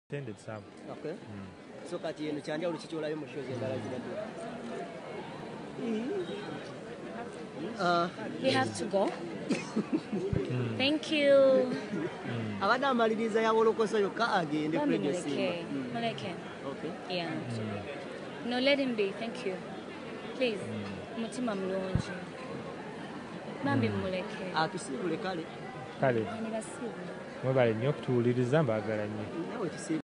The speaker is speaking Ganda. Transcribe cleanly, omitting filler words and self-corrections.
Attended some. Okay. So kati eno kyanja ulikicholayo mu shows endala zirabyo. We have to go. Thank you. Abadde amaliriza yawolokosa yokka agende previous. Muleke. Okay. Yeah. No, let him be. Thank you. Please. Mutima mulungi. Bambi muleke. Atusibule kale. Kale. Ani basibu. Mwebale nnyo okutuwuliriza mbaagala nnyo. Nawe tusibu.